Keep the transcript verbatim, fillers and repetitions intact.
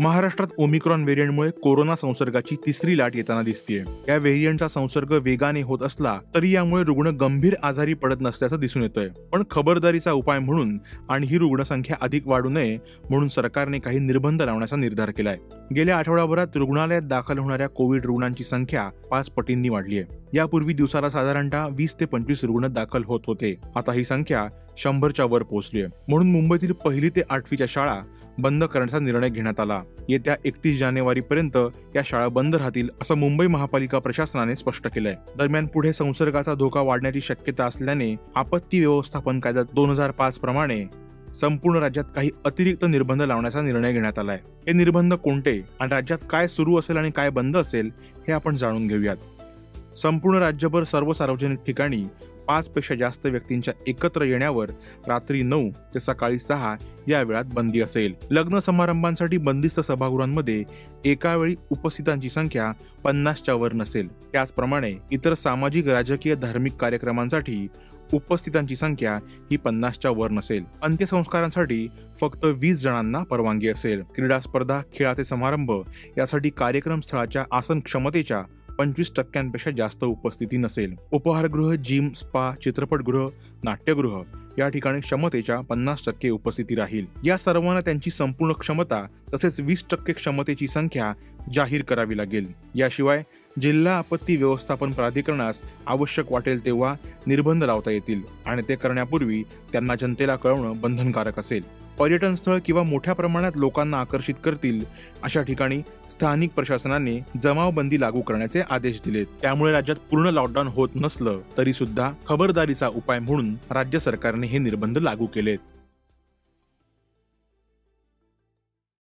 महाराष्ट्रात Omicron व्हेरियंटमुळे corona संसर्गाची तिसरी लाट येताना दिसतेय। या व्हेरियंटचा संसर्ग वेगाने होत असला तरी यामुळे रुग्ण गंभीर आजारी पडत नसल्याचं दिसून येतंय। पण खबरदारीचा उपाय म्हणून आणि ही रुग्णसंख्या अधिक वाढू नये म्हणून सरकारने काही निर्बंध लावण्याचा निर्धार केलाय। गेल्या आठवड्याभरात रुग्णालयात दाखल होणाऱ्या कोविड रुग्णांची संख्या पाच पटींनी वाढली आहे। यापूर्वी दिवसाला साधारणतः वीस ते पंचवीस रुग्ण दाखल होत होते, आता ही संख्या शंभरच्या वर पोहोचली आहे। म्हणून मुंबईतील पहिली ते आठवीच्या शाळा बंद करण्याचा निर्णय घेण्यात आला। येत्या एकतीस जानेवारी पर्यंत या शाळा बंद राहतील असं मुंबई महापालिका प्रशासनाने स्पष्ट केलंय। दरम्यान पुढे संसर्गाचा धोका वाढण्याची शक्यता असल्याने आपत्ती व्यवस्थापन कायदा दोन हजार पाच प्रमाणे संपूर्ण राज्यात काही अतिरिक्त निर्बंध लावण्याचा निर्णय घेण्यात आलाय। हे निर्बंध कोणते आणि राज्यात काय सुरू असेल आणि काय बंद असेल हे आपण जाणून घेऊयात। संपूर्ण राज्यभर सर्व सार्वजनिक ठिकाणी पाच पेक्षा जास्त व्यक्तींच्या एकत्र येण्यावर रात्री नऊ ते सकाळी सहा या वेळात बंदी असेल। लग्न समारंभांसाठी बंदिस्त सभागृहांमध्ये एका वेळी उपस्थितांची संख्या पन्नासच्या वर नसेल। त्याचप्रमाणे इतर सामाजिक, राजकीय, धार्मिक कार्यक्रमांसाठी उपस्थितांची संख्या ही पन्नासच्या वर नसेल। अंत्यसंस्कारांसाठी फक्त वीस जणांना परवानगी असेल। क्रीडा स्पर्धा, खेळाचे समारंभ यासाठी कार्यक्रम स्थळाच्या आसन क्षमतेच्या पंचवीस टक्क्यांपेक्षा जास्त उपस्थिती नसेल। उपहारगृह, जिम, स्पा, चित्रपटगृह, नाट्यगृह या ठिकाणी क्षमतेच्या पन्नास टक्के उपस्थिती राहील। या सर्वांना त्यांची संपूर्ण क्षमता तसेच वीस टक्के क्षमतेची संख्या जाहीर करावी लागेल। याशिवाय जिल्हा आपत्ती व्यवस्थापन प्राधिकरणास आवश्यक वाटेल तेव्हा निर्बंध लावता येतील आणि ते करण्यापूर्वी त्यांना जनतेला कळवणं बंधनकारक असेल। पर्यटन स्थळ किंवा मोठ्या प्रमाणात लोकांना आकर्षित करतील अशा ठिकाणी स्थानिक प्रशासनाने जमावबंदी लागू करण्याचे आदेश दिलेत। त्यामुळे राज्यात पूर्ण लॉकडाऊन होत नसलं तरी सुद्धा खबरदारीचा उपाय म्हणून राज्य सरकारने हे निर्बंध लागू केलेत।